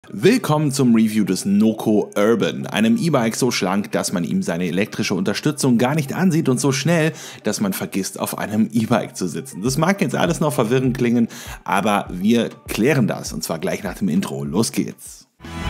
Willkommen zum Review des Noco Urban, einem E-Bike so schlank, dass man ihm seine elektrische Unterstützung gar nicht ansieht und so schnell, dass man vergisst, auf einem E-Bike zu sitzen. Das mag jetzt alles noch verwirrend klingen, aber wir klären das und zwar gleich nach dem Intro. Los geht's!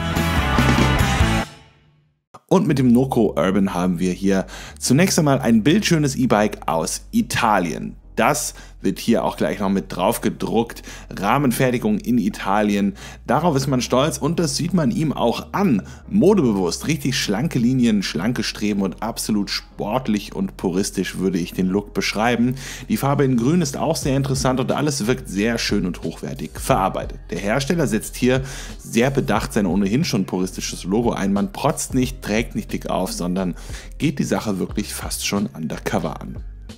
Und mit dem Noco Urban haben wir hier zunächst einmal ein bildschönes E-Bike aus Italien. Das wird hier auch gleich noch mit drauf gedruckt. Rahmenfertigung in Italien. Darauf ist man stolz und das sieht man ihm auch an. Modebewusst, richtig schlanke Linien, schlanke Streben und absolut sportlich und puristisch würde ich den Look beschreiben. Die Farbe in Grün ist auch sehr interessant und alles wirkt sehr schön und hochwertig verarbeitet. Der Hersteller setzt hier sehr bedacht sein ohnehin schon puristisches Logo ein. Man protzt nicht, trägt nicht dick auf, sondern geht die Sache wirklich fast schon undercover an.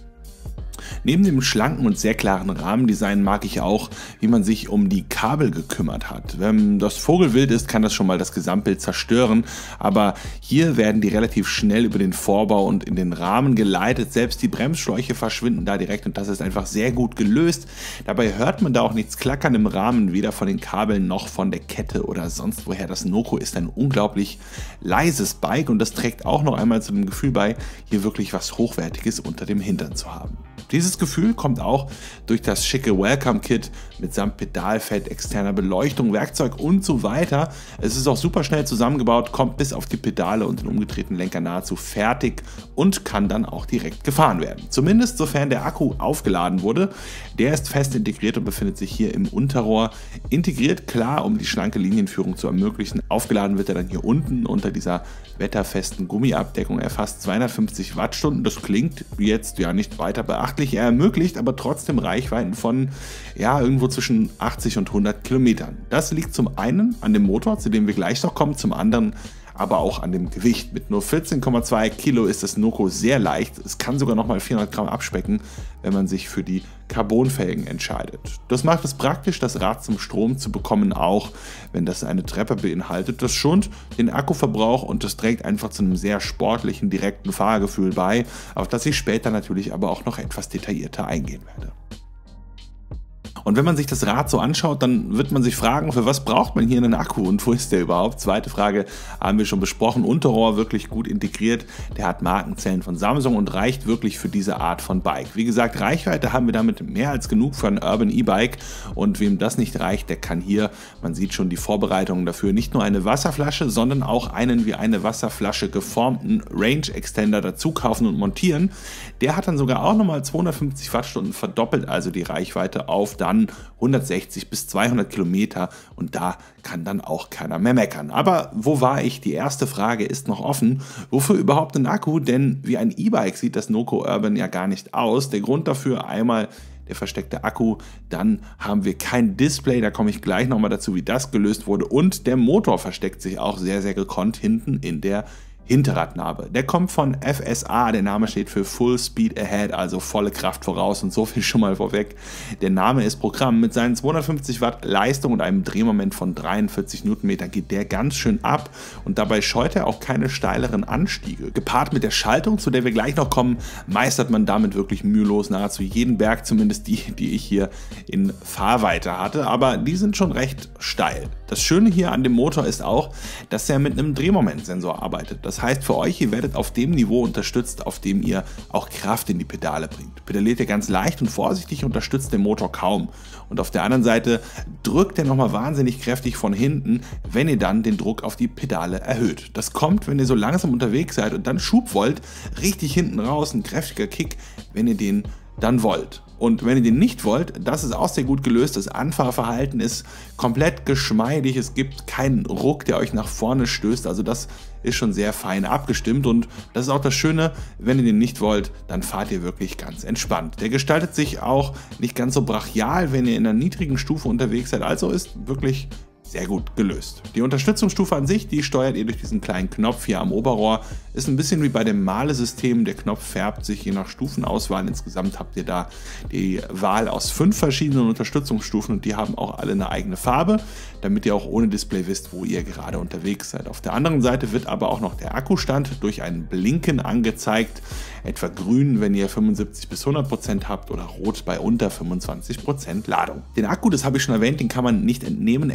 Neben dem schlanken und sehr klaren Rahmendesign mag ich auch, wie man sich um die Kabel gekümmert hat. Wenn das Vogelwild ist, kann das schon mal das Gesamtbild zerstören, aber hier werden die relativ schnell über den Vorbau und in den Rahmen geleitet. Selbst die Bremsschläuche verschwinden da direkt und das ist einfach sehr gut gelöst. Dabei hört man da auch nichts klackern im Rahmen, weder von den Kabeln noch von der Kette oder sonst woher. Das Noco ist ein unglaublich leises Bike und das trägt auch noch einmal zu dem Gefühl bei, hier wirklich was Hochwertiges unter dem Hintern zu haben. Dieses Gefühl kommt auch durch das schicke Welcome-Kit mitsamt Pedalfeld, externer Beleuchtung, Werkzeug und so weiter. Es ist auch super schnell zusammengebaut, kommt bis auf die Pedale und den umgedrehten Lenker nahezu fertig und kann dann auch direkt gefahren werden. Zumindest sofern der Akku aufgeladen wurde. Der ist fest integriert und befindet sich hier im Unterrohr. Integriert, klar, um die schlanke Linienführung zu ermöglichen. Aufgeladen wird er dann hier unten unter dieser wetterfesten Gummiabdeckung. Er fasst 250 Wattstunden. Das klingt jetzt ja nicht weiter beachtlich. Er ermöglicht aber trotzdem Reichweiten von irgendwo zwischen 80 und 100 Kilometern. Das liegt zum einen an dem Motor, zu dem wir gleich noch kommen, zum anderen aber auch an dem Gewicht. Mit nur 14,2 Kilo ist das Noco sehr leicht. Es kann sogar nochmal 400 Gramm abspecken, wenn man sich für die Carbonfelgen entscheidet. Das macht es praktisch, das Rad zum Strom zu bekommen, auch wenn das eine Treppe beinhaltet. Das schont den Akkuverbrauch und das trägt einfach zu einem sehr sportlichen, direkten Fahrgefühl bei, auf das ich später natürlich aber auch noch etwas detaillierter eingehen werde. Und wenn man sich das Rad so anschaut, dann wird man sich fragen, für was braucht man hier einen Akku und wo ist der überhaupt? Zweite Frage haben wir schon besprochen. Unterrohr wirklich gut integriert. Der hat Markenzellen von Samsung und reicht wirklich für diese Art von Bike. Wie gesagt, Reichweite haben wir damit mehr als genug für ein Urban E-Bike und wem das nicht reicht, der kann hier, man sieht schon die Vorbereitungen dafür, nicht nur eine Wasserflasche, sondern auch einen wie eine Wasserflasche geformten Range Extender dazu kaufen und montieren. Der hat dann sogar auch nochmal 250 Wattstunden, verdoppelt also die Reichweite auf dann 160 bis 200 Kilometer und da kann dann auch keiner mehr meckern. Aber wo war ich? Die erste Frage ist noch offen. Wofür überhaupt ein Akku? Denn wie ein E-Bike sieht das Noco Urban ja gar nicht aus. Der Grund dafür einmal der versteckte Akku, dann haben wir kein Display, da komme ich gleich nochmal dazu, wie das gelöst wurde und der Motor versteckt sich auch sehr, sehr gekonnt hinten in der Hinterradnabe. Der kommt von FSA, der Name steht für Full Speed Ahead, also volle Kraft voraus und so viel schon mal vorweg. Der Name ist Programm. Mit seinen 250 Watt Leistung und einem Drehmoment von 43 Newtonmeter geht der ganz schön ab und dabei scheut er auch keine steileren Anstiege. Gepaart mit der Schaltung, zu der wir gleich noch kommen, meistert man damit wirklich mühelos nahezu jeden Berg, zumindest die ich hier in Fahrweite hatte, aber die sind schon recht steil. Das Schöne hier an dem Motor ist auch, dass er mit einem Drehmomentsensor arbeitet. Das heißt für euch, ihr werdet auf dem Niveau unterstützt, auf dem ihr auch Kraft in die Pedale bringt. Pedaliert ihr ganz leicht und vorsichtig, unterstützt den Motor kaum. Und auf der anderen Seite drückt er nochmal wahnsinnig kräftig von hinten, wenn ihr dann den Druck auf die Pedale erhöht. Das kommt, wenn ihr so langsam unterwegs seid und dann Schub wollt, richtig hinten raus, ein kräftiger Kick, wenn ihr den dann wollt. Und wenn ihr den nicht wollt, das ist auch sehr gut gelöst. Das Anfahrverhalten ist komplett geschmeidig. Es gibt keinen Ruck, der euch nach vorne stößt. Also das ist schon sehr fein abgestimmt. Und das ist auch das Schöne, wenn ihr den nicht wollt, dann fahrt ihr wirklich ganz entspannt. Der gestaltet sich auch nicht ganz so brachial, wenn ihr in einer niedrigen Stufe unterwegs seid. Also ist wirklich sehr gut gelöst. Die Unterstützungsstufe an sich, die steuert ihr durch diesen kleinen Knopf hier am Oberrohr. Ist ein bisschen wie bei dem Male-System. Der Knopf färbt sich je nach Stufenauswahl. Insgesamt habt ihr da die Wahl aus 5 verschiedenen Unterstützungsstufen und die haben auch alle eine eigene Farbe, damit ihr auch ohne Display wisst, wo ihr gerade unterwegs seid. Auf der anderen Seite wird aber auch noch der Akkustand durch ein Blinken angezeigt. Etwa grün, wenn ihr 75 bis 100% habt oder rot bei unter 25% Ladung. Den Akku, das habe ich schon erwähnt, den kann man nicht entnehmen. Er lässt sich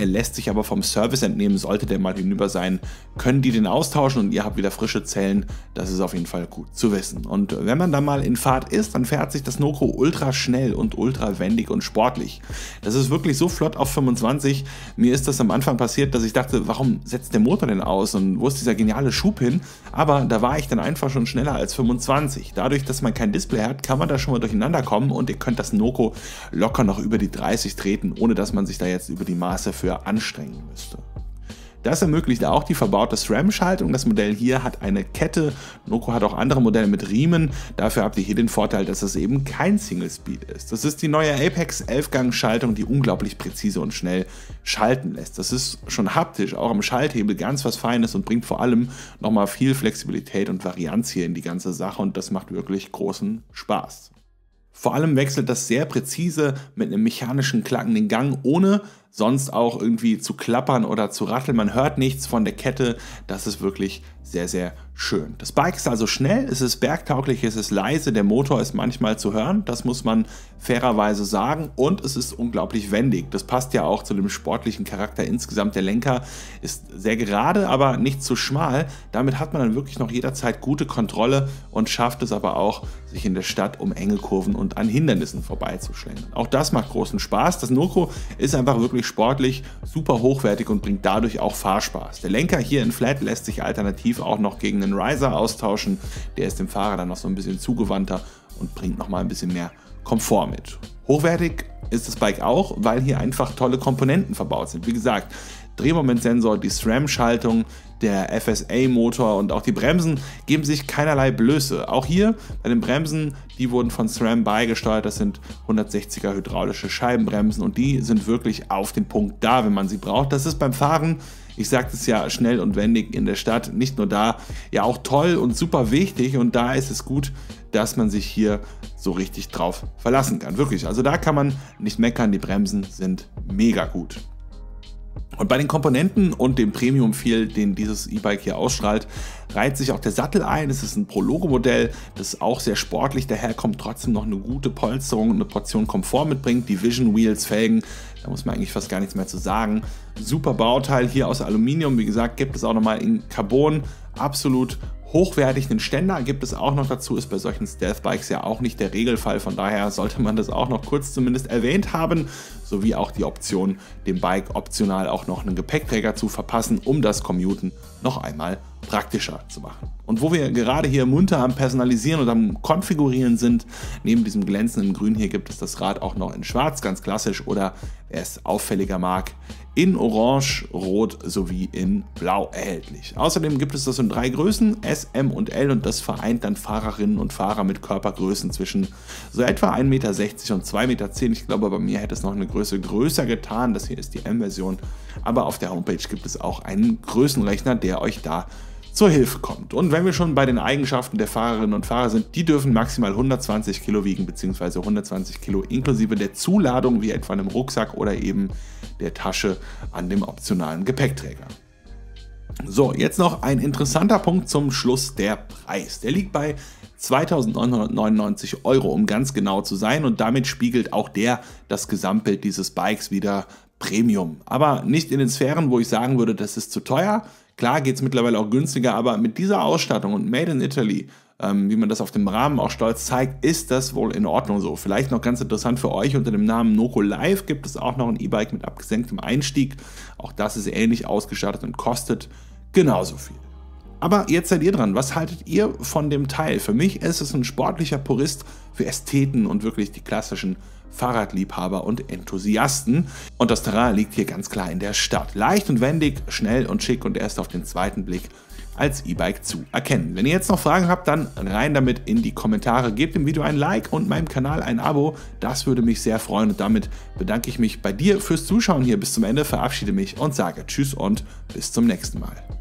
sich aber vom Service entnehmen, sollte der mal hinüber sein, können die den austauschen und ihr habt wieder frische Zellen. Das ist auf jeden Fall gut zu wissen. Und wenn man dann mal in Fahrt ist, dann fährt sich das Noco ultra schnell und ultra wendig und sportlich. Das ist wirklich so flott auf 25. Mir ist das am Anfang passiert, dass ich dachte, warum setzt der Motor denn aus und wo ist dieser geniale Schub hin? Aber da war ich dann einfach schon schneller als 25. Dadurch, dass man kein Display hat, kann man da schon mal durcheinander kommen und ihr könnt das Noco locker noch über die 30 treten, ohne dass man sich da jetzt über die Maße für anstrengen müsste. Das ermöglicht auch die verbaute SRAM-Schaltung. Das Modell hier hat eine Kette. Noco hat auch andere Modelle mit Riemen. Dafür habt ihr hier den Vorteil, dass es eben kein Single-Speed ist. Das ist die neue Apex 11-Gang-Schaltung, die unglaublich präzise und schnell schalten lässt. Das ist schon haptisch, auch am Schalthebel ganz was Feines und bringt vor allem nochmal viel Flexibilität und Varianz hier in die ganze Sache und das macht wirklich großen Spaß. Vor allem wechselt das sehr präzise mit einem mechanischen klackenden Gang, ohne sonst auch irgendwie zu klappern oder zu ratteln. Man hört nichts von der Kette. Das ist wirklich sehr, sehr schön. Das Bike ist also schnell, es ist bergtauglich, es ist leise, der Motor ist manchmal zu hören, das muss man fairerweise sagen, und es ist unglaublich wendig. Das passt ja auch zu dem sportlichen Charakter insgesamt. Der Lenker ist sehr gerade, aber nicht zu schmal. Damit hat man dann wirklich noch jederzeit gute Kontrolle und schafft es aber auch, sich in der Stadt um enge Kurven und an Hindernissen vorbeizuschlängeln. Auch das macht großen Spaß. Das Noco ist einfach wirklich sportlich, super hochwertig und bringt dadurch auch Fahrspaß. Der Lenker hier in Flat lässt sich alternativ auch noch gegen einen Riser austauschen. Der ist dem Fahrer dann noch so ein bisschen zugewandter und bringt noch mal ein bisschen mehr Komfort mit. Hochwertig ist das Bike auch, weil hier einfach tolle Komponenten verbaut sind. Wie gesagt, Drehmomentsensor, die SRAM-Schaltung, der FSA-Motor und auch die Bremsen geben sich keinerlei Blöße. Auch hier bei den Bremsen, die wurden von SRAM beigesteuert, das sind 160er hydraulische Scheibenbremsen und die sind wirklich auf den Punkt da, wenn man sie braucht. Das ist beim Fahren, ich sagte es ja, schnell und wendig in der Stadt, nicht nur da, ja auch toll und super wichtig, und da ist es gut, dass man sich hier so richtig drauf verlassen kann. Wirklich, also da kann man nicht meckern, die Bremsen sind mega gut. Und bei den Komponenten und dem Premium-Feel, den dieses E-Bike hier ausstrahlt, reiht sich auch der Sattel ein. Es ist ein Pro-Logo-Modell, das auch sehr sportlich daherkommt, trotzdem noch eine gute Polsterung und eine Portion Komfort mitbringt. Die Vision Wheels, Felgen, da muss man eigentlich fast gar nichts mehr zu sagen. Super Bauteil hier aus Aluminium, wie gesagt, gibt es auch nochmal in Carbon, absolut hochwertig. Den Ständer gibt es auch noch dazu, ist bei solchen Stealth-Bikes ja auch nicht der Regelfall, von daher sollte man das auch noch kurz zumindest erwähnt haben, sowie auch die Option, dem Bike optional auch noch einen Gepäckträger zu verpassen, um das Commuten noch einmal praktischer zu machen. Und wo wir gerade hier munter am Personalisieren und am Konfigurieren sind, neben diesem glänzenden Grün hier gibt es das Rad auch noch in Schwarz, ganz klassisch, oder wer es auffälliger mag, in Orange, Rot sowie in Blau erhältlich. Außerdem gibt es das in 3 Größen, S, M und L, und das vereint dann Fahrerinnen und Fahrer mit Körpergrößen zwischen so etwa 1,60 Meter und 2,10 Meter. Ich glaube, bei mir hätte es noch eine Größe größer getan. Das hier ist die M-Version, aber auf der Homepage gibt es auch einen Größenrechner, der euch da zur Hilfe kommt. Und wenn wir schon bei den Eigenschaften der Fahrerinnen und Fahrer sind, die dürfen maximal 120 Kilo wiegen, beziehungsweise 120 Kilo inklusive der Zuladung, wie etwa einem Rucksack oder eben der Tasche an dem optionalen Gepäckträger. So, jetzt noch ein interessanter Punkt zum Schluss, der Preis. Der liegt bei 2.999 €, um ganz genau zu sein, und damit spiegelt auch der das Gesamtbild dieses Bikes wieder Premium. Aber nicht in den Sphären, wo ich sagen würde, das ist zu teuer. Klar geht es mittlerweile auch günstiger, aber mit dieser Ausstattung und Made in Italy, wie man das auf dem Rahmen auch stolz zeigt, ist das wohl in Ordnung so. Vielleicht noch ganz interessant für euch, unter dem Namen Noco Live gibt es auch noch ein E-Bike mit abgesenktem Einstieg. Auch das ist ähnlich ausgestattet und kostet genauso viel. Aber jetzt seid ihr dran. Was haltet ihr von dem Teil? Für mich ist es ein sportlicher Purist für Ästheten und wirklich die klassischen Fahrradliebhaber und Enthusiasten. Und das Terrain liegt hier ganz klar in der Stadt. Leicht und wendig, schnell und schick und erst auf den zweiten Blick als E-Bike zu erkennen. Wenn ihr jetzt noch Fragen habt, dann rein damit in die Kommentare. Gebt dem Video ein Like und meinem Kanal ein Abo. Das würde mich sehr freuen, und damit bedanke ich mich bei dir fürs Zuschauen hier bis zum Ende, verabschiede mich und sage Tschüss und bis zum nächsten Mal.